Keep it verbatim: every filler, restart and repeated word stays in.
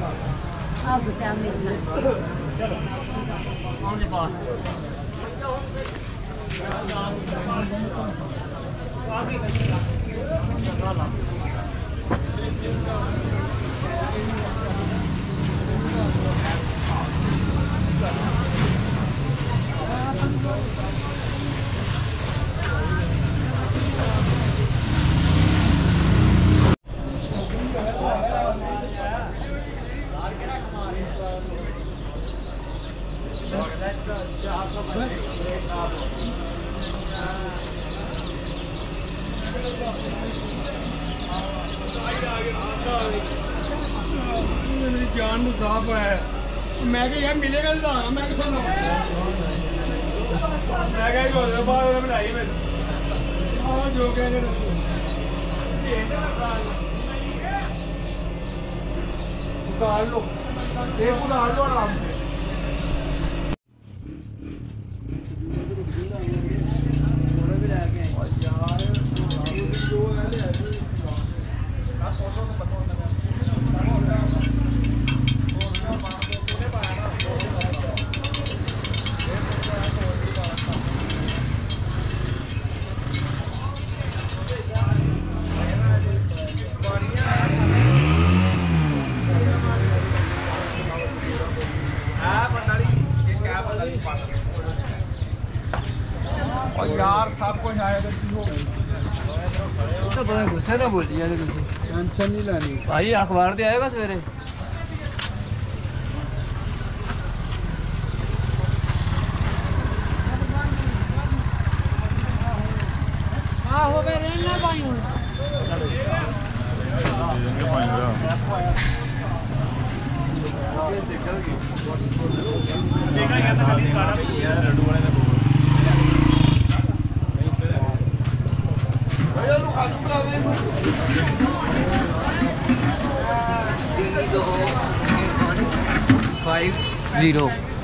अब क्या मिलना जान साफ है मैं यार मिलेगा मैं कितों मैं बनाई जो कह उतार लो एक उतार लो आराम से और यार सब कुछ आया तो की हो तो बड़ा गुस्सा ना बोल दिया तुम टेंशन नहीं लेनी भाई अखबार दे आएगा सवेरे हां हो गए रहना भाई हूं देखा गया था कभी गाना भी यार लड्डू वाले ने फाइव जीरो